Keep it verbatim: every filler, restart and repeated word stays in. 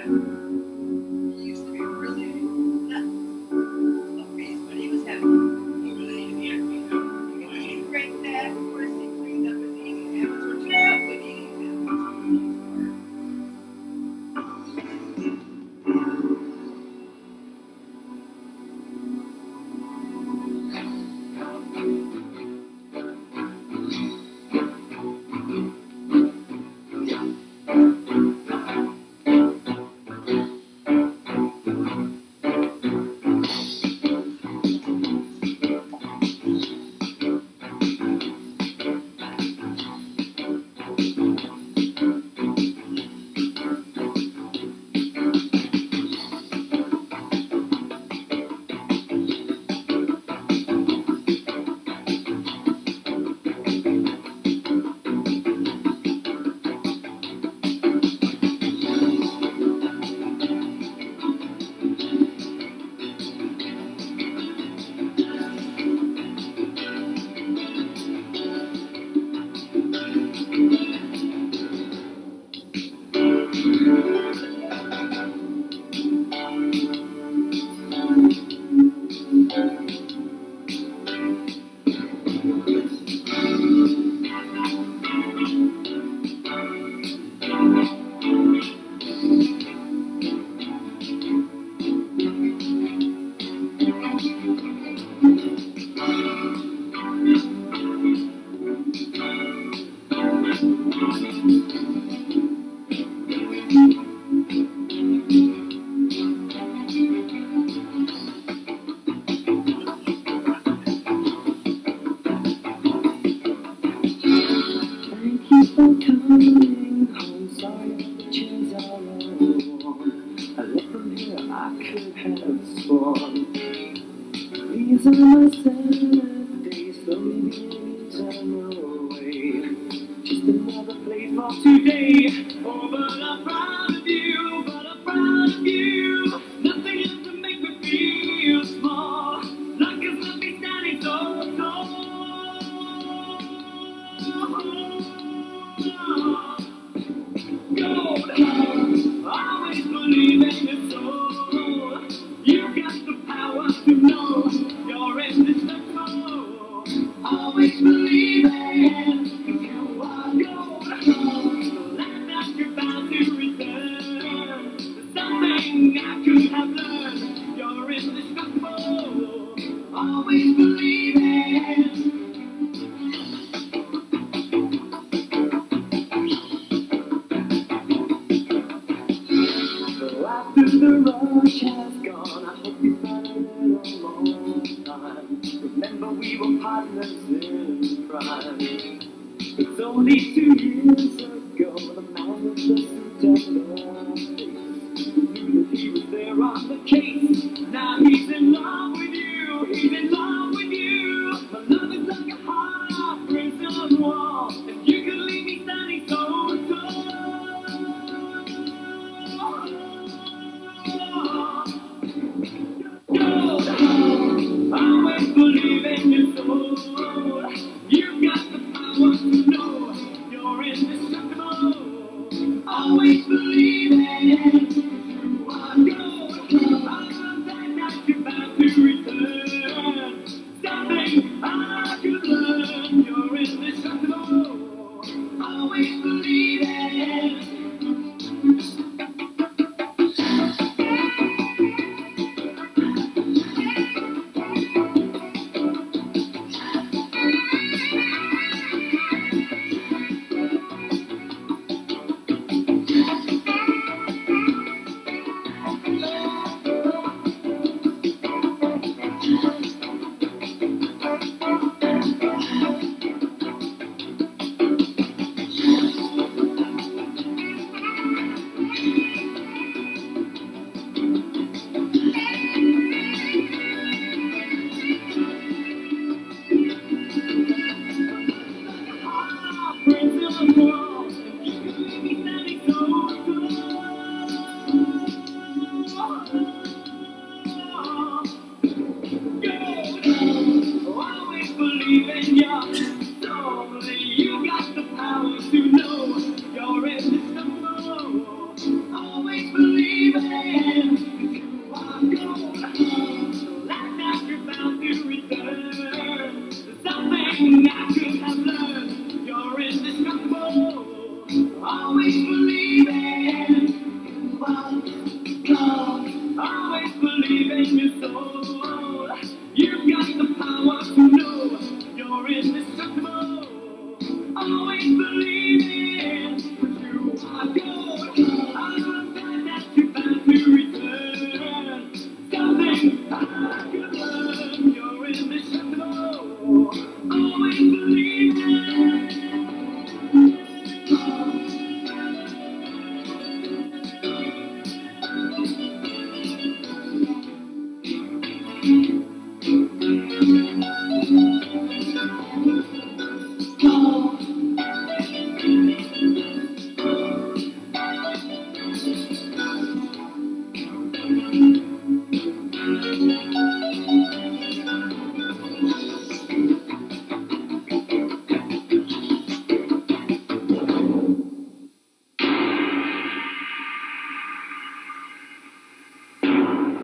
These are my sad days, slowly beginning away. Just another place for today. Oh, but I'm proud of you, but I'm proud of you. Nothing else to make me feel small. Like it's not me standing so tall. Gold, always believe in your soul. You got the power to know you're indestructible. Always believe in you are gold. The land that you're bound to return. There's something I could have learned. You're indestructible. Always believe in. So after the rush has gone, I hope you find a little more time. Remember we were partners in crime. It's only two years ago, the man with the suit and the face knew that he was there on the case. Now he's in love with you, he's in love with you. My love is like a hard prison wall, and you can leave me standing so tall. Always believe in your soul. You've got the power to know you're indestructible. Always believe in you are gold. I'm that you're bound to return. Something I could learn. You're indestructible. Always believe in.